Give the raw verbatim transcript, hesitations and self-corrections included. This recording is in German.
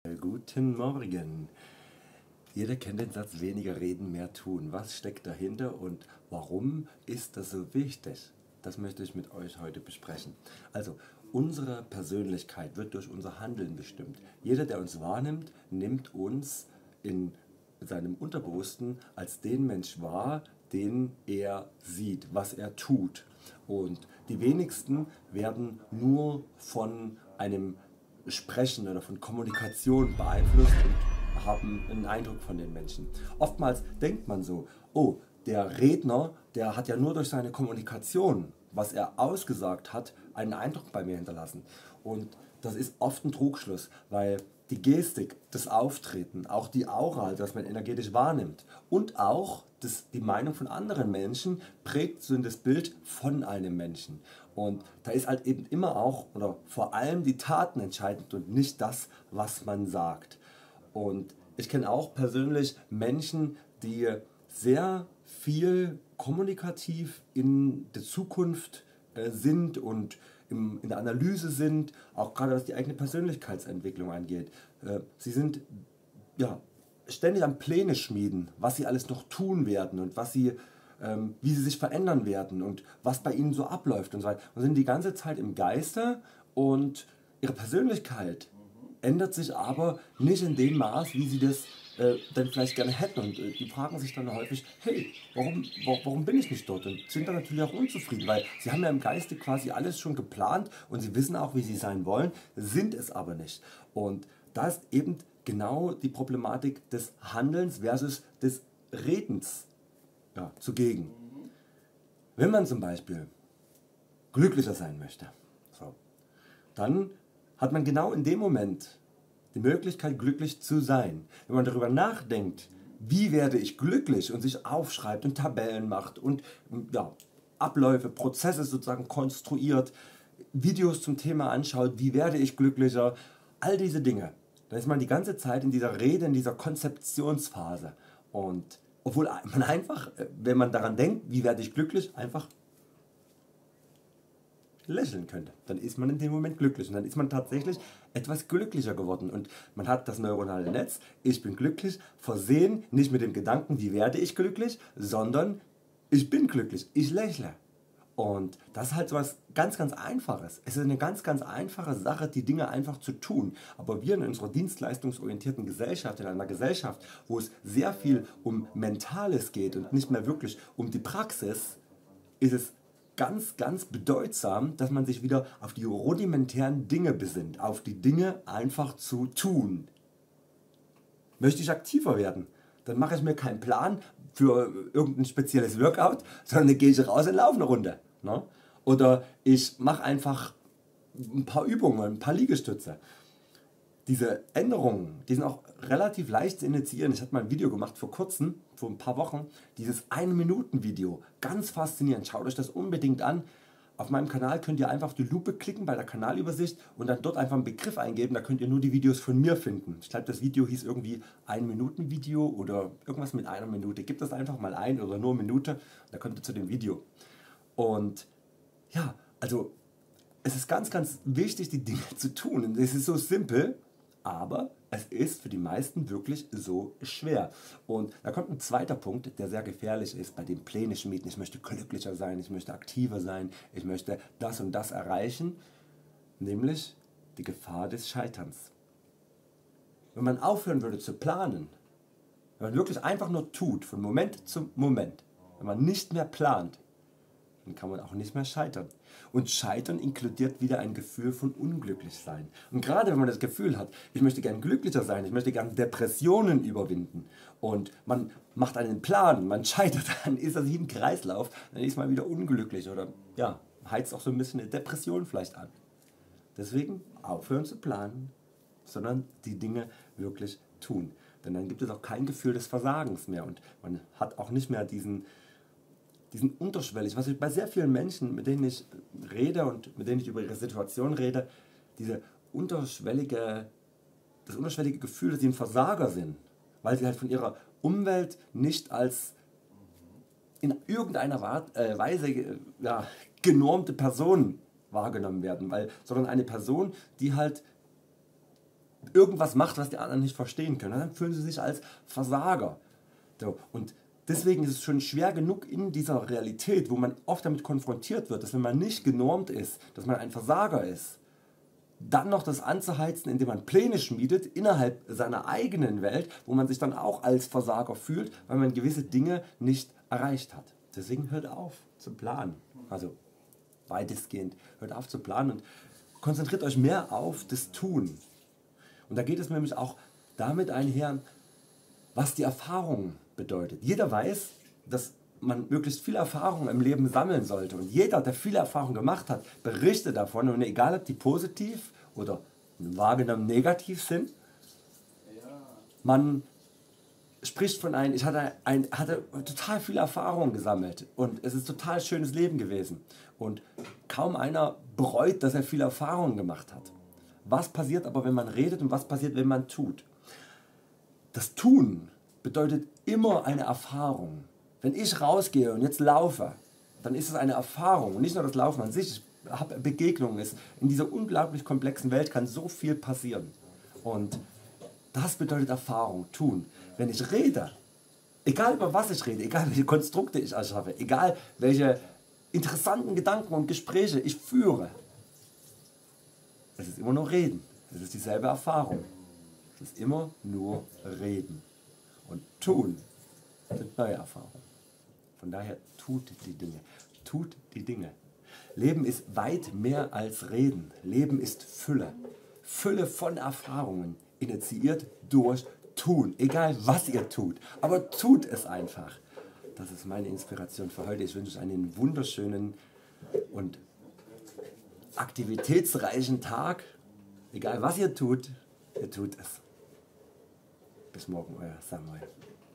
Guten Morgen. Jeder kennt den Satz, weniger reden, mehr tun. Was steckt dahinter und warum ist das so wichtig? Das möchte ich mit euch heute besprechen. Also, unsere Persönlichkeit wird durch unser Handeln bestimmt. Jeder, der uns wahrnimmt, nimmt uns in seinem Unterbewussten als den Mensch wahr, den er sieht, was er tut. Und die wenigsten werden nur von einem Sprechen oder von Kommunikation beeinflusst und haben einen Eindruck von den Menschen. Oftmals denkt man so, oh, der Redner, der hat ja nur durch seine Kommunikation, was er ausgesagt hat, einen Eindruck bei mir hinterlassen. Und das ist oft ein Trugschluss, weil die Gestik, das Auftreten, auch die Aura, das man energetisch wahrnimmt und auch das, die Meinung von anderen Menschen prägt so das Bild von einem Menschen. Und da ist halt eben immer auch oder vor allem die Taten entscheidend und nicht das, was man sagt. Und ich kenne auch persönlich Menschen, die sehr viel kommunikativ in der Zukunft äh, sind und im, in der Analyse sind, auch gerade was die eigene Persönlichkeitsentwicklung angeht. Äh, sie sind ja, ständig am Pläne schmieden, was sie alles noch tun werden und was sie, ähm, wie sie sich verändern werden und was bei ihnen so abläuft und so weiter. Und sind die ganze Zeit im Geiste und ihre Persönlichkeit ändert sich aber nicht in dem Maß, wie sie das äh, dann vielleicht gerne hätten. Und äh, die fragen sich dann häufig, hey, warum, wa- warum bin ich nicht dort? Und sind dann natürlich auch unzufrieden, weil sie haben ja im Geiste quasi alles schon geplant und sie wissen auch, wie sie sein wollen, sind es aber nicht. Und da ist eben genau die Problematik des Handelns versus des Redens ja, zugegen. Wenn man zum Beispiel glücklicher sein möchte, so, dann hat man genau in dem Moment die Möglichkeit, glücklich zu sein. Wenn man darüber nachdenkt, wie werde ich glücklich und sich aufschreibt und Tabellen macht und ja, Abläufe, Prozesse sozusagen konstruiert, Videos zum Thema anschaut, wie werde ich glücklicher, all diese Dinge, dann ist man die ganze Zeit in dieser Rede, in dieser Konzeptionsphase. Und obwohl man einfach, wenn man daran denkt, wie werde ich glücklich, einfach lächeln könnte. Dann ist man in dem Moment glücklich und dann ist man tatsächlich etwas glücklicher geworden und man hat das neuronale Netz, ich bin glücklich, versehen nicht mit dem Gedanken, wie werde ich glücklich, sondern ich bin glücklich, ich lächle. Und das ist halt so was ganz ganz Einfaches. Es ist eine ganz ganz einfache Sache, die Dinge einfach zu tun. Aber wir in unserer dienstleistungsorientierten Gesellschaft, in einer Gesellschaft, wo es sehr viel um Mentales geht und nicht mehr wirklich um die Praxis, ist es ganz, ganz bedeutsam, dass man sich wieder auf die rudimentären Dinge besinnt, auf die Dinge einfach zu tun. Möchte ich aktiver werden, dann mache ich mir keinen Plan für irgendein spezielles Workout, sondern dann gehe ich raus und laufe eine Runde. Ne? Oder ich mache einfach ein paar Übungen, ein paar Liegestütze. Diese Änderungen, die sind auch relativ leicht zu initiieren. Ich habe mal ein Video gemacht vor kurzem, vor ein paar Wochen, dieses ein Minuten Video, ganz faszinierend, schaut euch das unbedingt an. Auf meinem Kanal könnt ihr einfach auf die Lupe klicken bei der Kanalübersicht und dann dort einfach einen Begriff eingeben, da könnt ihr nur die Videos von mir finden. Ich glaube das Video hieß irgendwie ein Minuten Video oder irgendwas mit einer Minute. Gebt das einfach mal ein oder nur Minute, da kommt ihr zu dem Video. Und ja, also es ist ganz ganz wichtig die Dinge zu tun und es ist so simpel. Aber es ist für die meisten wirklich so schwer. Und da kommt ein zweiter Punkt, der sehr gefährlich ist bei dem Pläne schmieden. Ich möchte glücklicher sein, ich möchte aktiver sein, ich möchte das und das erreichen. Nämlich die Gefahr des Scheiterns. Wenn man aufhören würde zu planen, wenn man wirklich einfach nur tut, von Moment zu Moment, wenn man nicht mehr plant, dann kann man auch nicht mehr scheitern. Und Scheitern inkludiert wieder ein Gefühl von Unglücklichsein. Und gerade wenn man das Gefühl hat, ich möchte gern glücklicher sein, ich möchte gern Depressionen überwinden und man macht einen Plan, man scheitert, dann ist das wie ein Kreislauf, dann ist man wieder unglücklich oder ja, heizt auch so ein bisschen eine Depression vielleicht an. Deswegen aufhören zu planen, sondern die Dinge wirklich tun. Denn dann gibt es auch kein Gefühl des Versagens mehr und man hat auch nicht mehr diesen diesen unterschwellig, was ich bei sehr vielen Menschen, mit denen ich rede und mit denen ich über ihre Situation rede, diese unterschwellige, das unterschwellige Gefühl, dass sie ein Versager sind, weil sie halt von ihrer Umwelt nicht als in irgendeiner Weise ja, genormte Person wahrgenommen werden, weil, sondern eine Person, die halt irgendwas macht, was die anderen nicht verstehen können, dann fühlen sie sich als Versager. So, und deswegen ist es schon schwer genug in dieser Realität, wo man oft damit konfrontiert wird, dass wenn man nicht genormt ist, dass man ein Versager ist, dann noch das anzuheizen, indem man Pläne schmiedet innerhalb seiner eigenen Welt, wo man sich dann auch als Versager fühlt, weil man gewisse Dinge nicht erreicht hat. Deswegen hört auf zu planen, also weitestgehend hört auf zu planen und konzentriert euch mehr auf das Tun. Und da geht es nämlich auch damit einher, was die Erfahrung bedeutet. Jeder weiß, dass man möglichst viel Erfahrung im Leben sammeln sollte und jeder, der viele Erfahrungen gemacht hat, berichtet davon und egal ob die positiv oder wahrgenommen negativ sind, man spricht von einem, ich hatte, ein, hatte total viele Erfahrungen gesammelt und es ist total schönes Leben gewesen und kaum einer bereut, dass er viele Erfahrungen gemacht hat. Was passiert aber, wenn man redet und was passiert, wenn man tut? Das Tun bedeutet immer eine Erfahrung. Wenn ich rausgehe und jetzt laufe, dann ist es eine Erfahrung und nicht nur das Laufen an sich, ich habe Begegnungen, in dieser unglaublich komplexen Welt kann so viel passieren und das bedeutet Erfahrung, tun. Wenn ich rede, egal über was ich rede, egal welche Konstrukte ich erschaffe, egal welche interessanten Gedanken und Gespräche ich führe, es ist immer nur Reden, es ist dieselbe Erfahrung, es ist immer nur Reden und Tun sind neue Erfahrungen. Von daher tut die Dinge, tut die Dinge. Leben ist weit mehr als Reden, Leben ist Fülle, Fülle von Erfahrungen, initiiert durch Tun, egal was ihr tut, aber tut es einfach. Das ist meine Inspiration für heute. Ich wünsche euch einen wunderschönen und aktivitätsreichen Tag, egal was ihr tut, ihr tut es. Bis morgen, euer Samuel.